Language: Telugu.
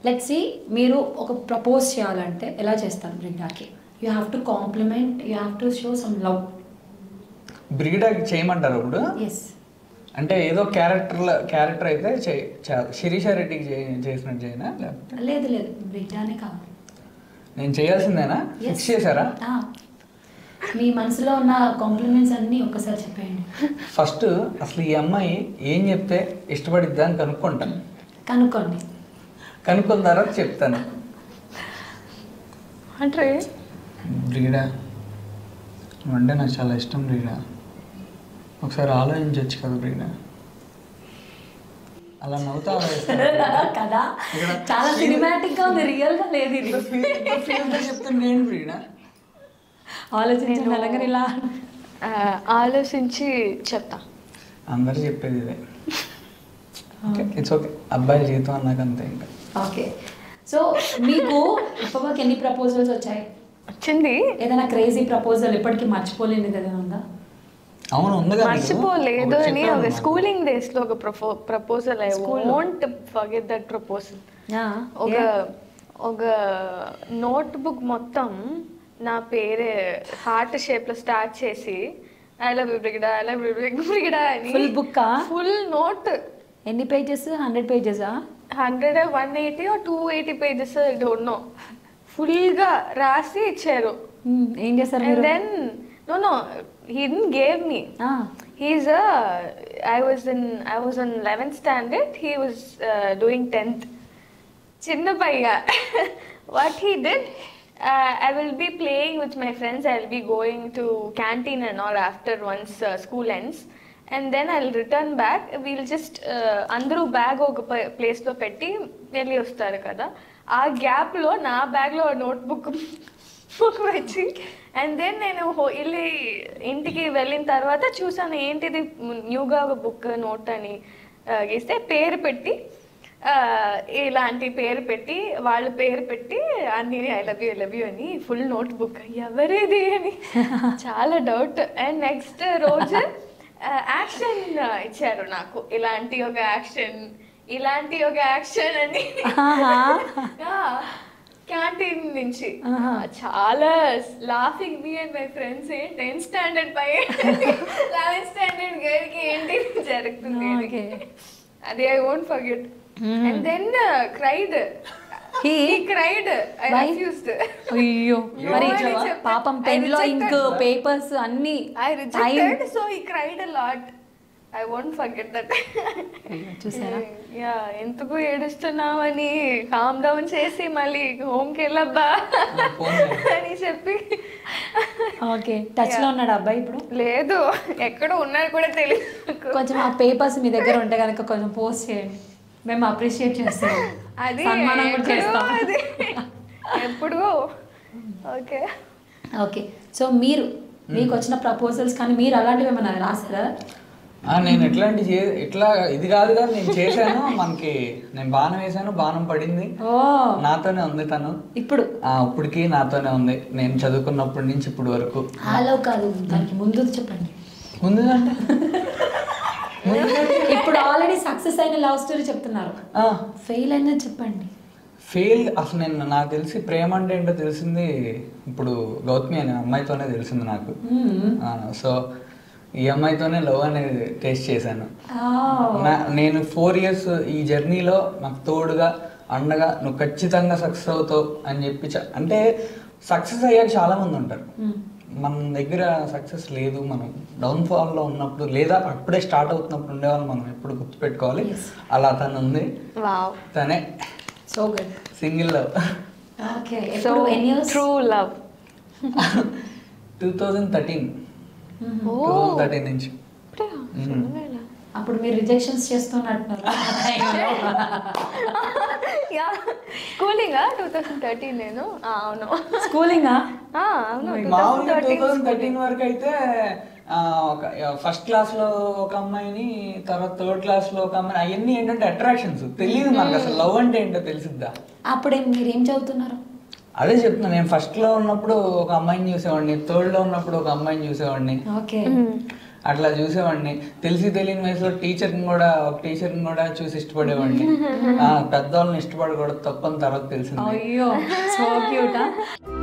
లెట్స్ సి మీరు ఒక ప్రపోజ్ చేయాలంటే ఎలా చేస్తారు బ్రిగిడాకి? You have to compliment, you have to show some love. బ్రిగిడాకి చేయమంటారు ఇప్పుడు? ఎస్. అంటే ఏదో క్యారెక్టర్ అయితే శిరీష రెడ్డికి చేసినట్టు చేయనా లేకపోతే? లేదు లేదు, బ్రిగిడానే కావాలి. నేను చేయాల్సిందేనా? ఫిక్స్ చేశారా? మీ మనసులో ఉన్న కాంప్లిమెంట్స్ అన్నీ ఒక్కసారి చెప్పేయండి. ఫస్ట్ అసలు ఈ అమ్మాయి ఏం చెప్తే ఇష్టపడిద్దా అని కనుక్కుంటాను. కనుక్కోండి. కనుక్కున్న తర్వాత చెప్తాను. అంటే బ్రిగిడా నువ్వంటే నాకు చాలా ఇష్టం బ్రిగిడా, ఒకసారి ఆలోచించవచ్చు కదా బ్రిగిడా. అలా నవ్వుతా కదా, చాలా సినిమాటిక్ గా ఉంది, రియల్ గా లేదు ఇది. చెప్తాను నేను బ్రిగిడా. ఆలోచించండి అలాగే ఇలా ఆలోచించి చెప్తా. అందరూ చెప్పేది ఇదే. ఇట్స్ ఓకే, అబ్బాయి జీవితం అన్నాక అంతే ఇంకా. ఓకే. సో మీకు ఇప్పటివరకు ఎన్ని ప్రపోజల్స్ వచ్చాయి? వచ్చింది ఏదైనా క్రేజీ ప్రపోజల్ ఇప్పటికీ మర్చిపోలేనిది ఏదైనా ఉందా? అవును ఉంది కదా. మర్చిపోలేదు అని ఒక స్కూలింగ్ డేస్ లో ఒక proposal, I won't forget that proposal. ఒక నోట్ బుక్ మొత్తం నా పేరే హార్ట్ షేప్ లో స్టార్ట్ చేసి I love you Brigida, I love you Brigida అని. Full book? Full note. ఎన్ని పేజెస్? 100 పేజెసా? 100, 180 or 280 pages, I don't know. Full గా రాసి ఇచ్చారు. ఏం చేస్తారు? And then no, he didn't gave me. He's I was in 11th standard, he was doing 10th. Chinna paiga. What he did, I will be playing with my friends, I'll be going to canteen and all after once school ends, and then I'll return back. We'll just andru bag oka place lo petti velli ostaru kada. ఆ గ్యాప్ లో నా బ్యాగ్ లో నోట్ బుక్ వచ్చి, అండ్ దెన్ నేను వెళ్ళి ఇంటికి వెళ్ళిన తర్వాత చూసాను ఏంటిది న్యూగా ఒక బుక్ నోట్ అని గీస్తే పేరు పెట్టి, ఇలాంటి పేరు పెట్టి వాళ్ళ పేరు పెట్టి అన్ని ఐ లవ్ యూ అని ఫుల్ నోట్ బుక్. ఎవరిది అని చాలా డౌట్. అండ్ నెక్స్ట్ రోజు యాక్షన్ ఇచ్చారు నాకు, ఇలాంటి ఒక యాక్షన్ అని క్యాంటీన్ నుంచి. చాలా laughing me and my friends. 10th standard పై 11th స్టాండర్డ్ గర్ల్కి ఏంటి జరుగుతుంది అది I won't forget. And then cried. He cried. I refused. అయ్యో, మరి పాపం పెన్ లో ఇంక్ పేపర్స్ అన్ని I rejected, so he cried a lot. I won't forget that. చూసారా? యా, ఎందుకు ఏడుస్తున్నావని కామ్ డౌన్ చేసి మళ్ళీ హోమ్కి వెళ్ళబ్బా అని చెప్పి. ఓకే, టచ్ లో ఉన్నాడు అబ్బాయి ఇప్పుడు? లేదు, ఎక్కడ ఉన్నాడు కూడా తెలియదు. కొంచెం ఆ పేపర్స్ మీ దగ్గర ఉంటే కనుక కొంచెం పోస్ట్ చేయండి, మేము అప్రిషియేట్ చేస్తాం. అది ఎప్పుడు. Okay okay. సో మీకు వచ్చిన ప్రపోజల్స్ కానీ మీరు అలాంటివి ఏమన్నా రాసారా? నేను ఇట్లా ఇది కాదు కదా, నేను చేశాను. నేను బాణం వేసాను, బాణం పడింది, నాతోనే ఉంది తను. ఇప్పటికి నాతోనే ఉంది, నేను చదువుకున్నప్పటి నుంచి ఇప్పుడు వరకు. హలో కాదు, దానికి ముందు చెప్పండి. ముందు అంటే ఇప్పుడు ఆల్రెడీ సక్సెస్ అయిన లవ్ స్టోరీ చెప్తున్నారు, ఫెయిల్ అయినా చెప్పండి. ఫెయిల్ అసలు నాకు తెలిసి ప్రేమ అంటే ఏంటో తెలిసింది ఇప్పుడు గౌతమి అనే అమ్మాయితోనే తెలిసింది నాకు. సో ఈ అమ్మాయితోనే లవ్ అనేది టేస్ట్ చేశాను. నేను 4 years ఈ జర్నీలో నాకు తోడుగా అండగా నువ్వు ఖచ్చితంగా సక్సెస్ అవుతావు అని చెప్పి, అంటే సక్సెస్ అయ్యాక చాలా మంది ఉంటారు, మన దగ్గర సక్సెస్ లేదు, మనం డౌన్ఫాల్లో ఉన్నప్పుడు లేదా అప్పుడే స్టార్ట్ అవుతున్నప్పుడు ఉండేవాళ్ళు మనం ఎప్పుడు గుర్తుపెట్టుకోవాలి. అలా తను ఉంది, తనే సింగిల్ లవ్. 2013 నుంచి. అప్పుడు మీరు రిజెక్షన్స్ చేస్తున్నట్టున్నారు. స్కూలింగ్ 2013 నేను. అవును, స్కూలింగ్. అవును, 2013 వరకు అయితే ఫస్ట్ క్లాస్ లో ఒక అమ్మాయిని, తర్వాత 3rd class లో ఒక అమ్మాయిని, అవన్నీ ఏంటంటే అట్రాక్షన్స్. తెలియదు మనకు అసలు లవ్ అంటే ఏంటో తెలిసిద్దా. అప్పుడే మీరేం చదువుతున్నారు? అదే చెప్తున్నా, నేను ఫస్ట్ లో ఉన్నప్పుడు ఒక అమ్మాయిని చూసేవాడిని, 3rd లో ఉన్నప్పుడు ఒక అమ్మాయిని చూసేవాడిని. అట్లా చూసేవాడిని. తెలిసి తెలియని వయసులో ఒక టీచర్ని కూడా చూసి ఇష్టపడేవాడిని. పెద్దవాళ్ళని ఇష్టపడకూడదు తప్పని తర్వాత తెలిసింది. అయ్యో సో క్యూటా.